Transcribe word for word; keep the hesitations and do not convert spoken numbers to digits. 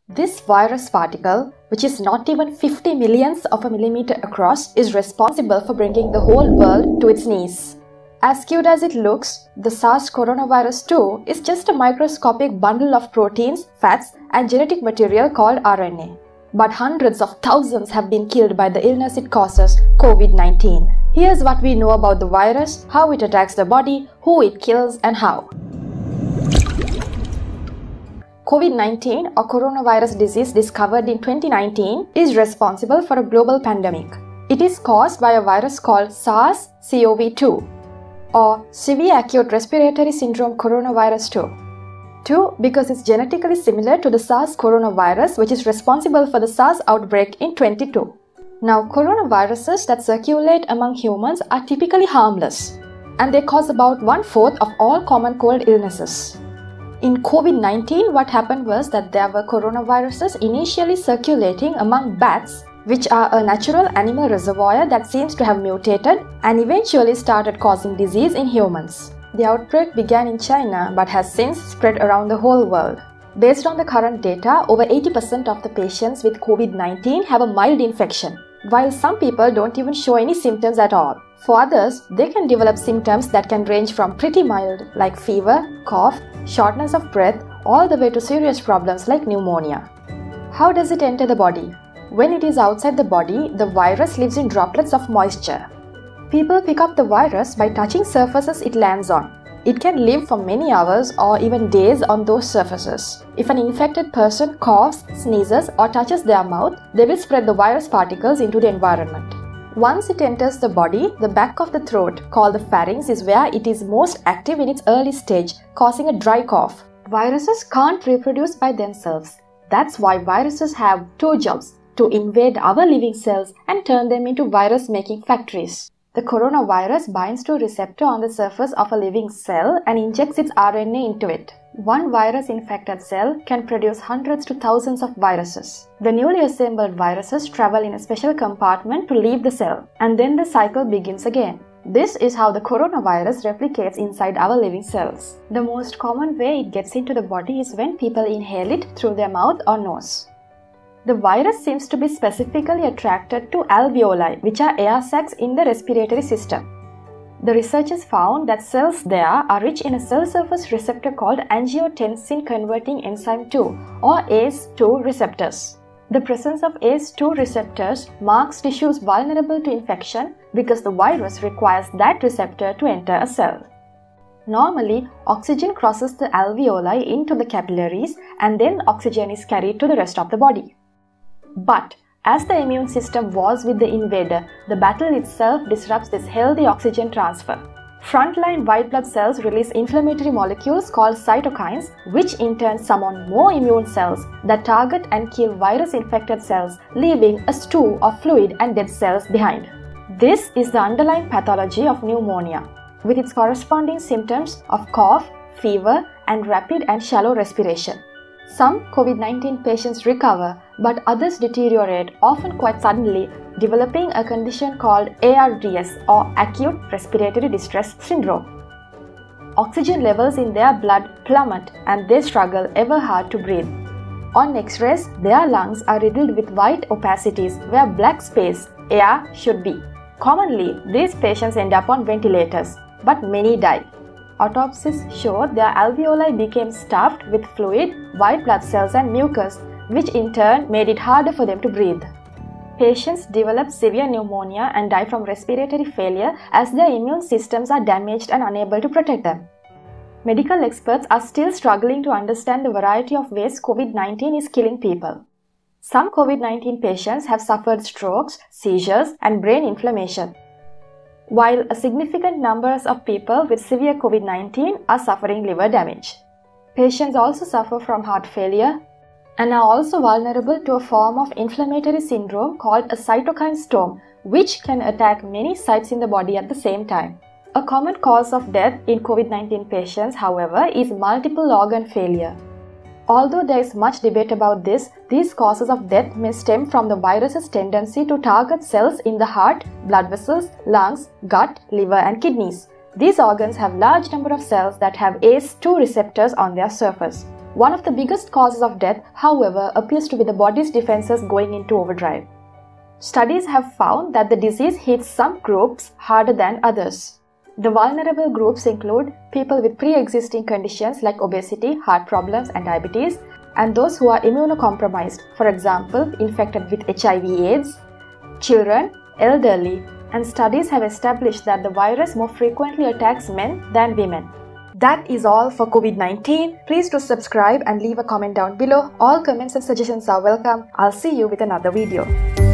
This virus particle, which is not even fifty millionths of a millimeter across, is responsible for bringing the whole world to its knees. As cute as it looks, the SARS coronavirus two is just a microscopic bundle of proteins, fats, and genetic material called R N A. But hundreds of thousands have been killed by the illness it causes, COVID nineteen. Here's what we know about the virus, how it attacks the body, who it kills, and how. COVID nineteen, or coronavirus disease discovered in twenty nineteen, is responsible for a global pandemic. It is caused by a virus called SARS C o V two, or Severe Acute Respiratory Syndrome Coronavirus two. two because it's genetically similar to the SARS coronavirus, which is responsible for the SARS outbreak in twenty-two. Now, coronaviruses that circulate among humans are typically harmless, and they cause about one-fourth of all common cold illnesses. In COVID nineteen, what happened was that there were coronaviruses initially circulating among bats, which are a natural animal reservoir that seems to have mutated and eventually started causing disease in humans. The outbreak began in China but has since spread around the whole world. Based on the current data, over eighty percent of the patients with COVID nineteen have a mild infection, while some people don't even show any symptoms at all. For others, they can develop symptoms that can range from pretty mild, like fever, cough, shortness of breath, all the way to serious problems like pneumonia. How does it enter the body? When it is outside the body, the virus lives in droplets of moisture. People pick up the virus by touching surfaces it lands on. It can live for many hours or even days on those surfaces. If an infected person coughs, sneezes, or touches their mouth, they will spread the virus particles into the environment. Once it enters the body, the back of the throat, called the pharynx, is where it is most active in its early stage, causing a dry cough. Viruses can't reproduce by themselves. That's why viruses have two jobs: to invade our living cells and turn them into virus-making factories. The coronavirus binds to a receptor on the surface of a living cell and injects its R N A into it. One virus-infected cell can produce hundreds to thousands of viruses. The newly assembled viruses travel in a special compartment to leave the cell, and then the cycle begins again. This is how the coronavirus replicates inside our living cells. The most common way it gets into the body is when people inhale it through their mouth or nose. The virus seems to be specifically attracted to alveoli, which are air sacs in the respiratory system. The researchers found that cells there are rich in a cell surface receptor called angiotensin-converting enzyme two, or A C E two receptors. The presence of A C E two receptors marks tissues vulnerable to infection because the virus requires that receptor to enter a cell. Normally, oxygen crosses the alveoli into the capillaries, and then oxygen is carried to the rest of the body. But as the immune system wars with the invader, the battle itself disrupts this healthy oxygen transfer. Frontline white blood cells release inflammatory molecules called cytokines, which in turn summon more immune cells that target and kill virus-infected cells, leaving a stew of fluid and dead cells behind. This is the underlying pathology of pneumonia, with its corresponding symptoms of cough, fever, and rapid and shallow respiration. Some COVID nineteen patients recover, but others deteriorate, often quite suddenly, developing a condition called A R D S, or Acute Respiratory Distress Syndrome. Oxygen levels in their blood plummet and they struggle ever hard to breathe. On X-rays, their lungs are riddled with white opacities where black space, air, should be. Commonly, these patients end up on ventilators, but many die. Autopsies show their alveoli became stuffed with fluid, white blood cells and mucus, which in turn made it harder for them to breathe. Patients develop severe pneumonia and die from respiratory failure as their immune systems are damaged and unable to protect them. Medical experts are still struggling to understand the variety of ways COVID nineteen is killing people. Some COVID nineteen patients have suffered strokes, seizures, and brain inflammation, while a significant number of people with severe COVID nineteen are suffering liver damage. Patients also suffer from heart failure and are also vulnerable to a form of inflammatory syndrome called a cytokine storm, which can attack many sites in the body at the same time. A common cause of death in COVID nineteen patients, however, is multiple organ failure. Although there is much debate about this, these causes of death may stem from the virus's tendency to target cells in the heart, blood vessels, lungs, gut, liver, and kidneys. These organs have large number of cells that have A C E two receptors on their surface. One of the biggest causes of death, however, appears to be the body's defenses going into overdrive. Studies have found that the disease hits some groups harder than others. The vulnerable groups include people with pre-existing conditions like obesity, heart problems, and diabetes, and those who are immunocompromised, for example, infected with H I V AIDS, children, elderly, and studies have established that the virus more frequently attacks men than women. That is all for COVID nineteen. Please do subscribe and leave a comment down below. All comments and suggestions are welcome. I'll see you with another video.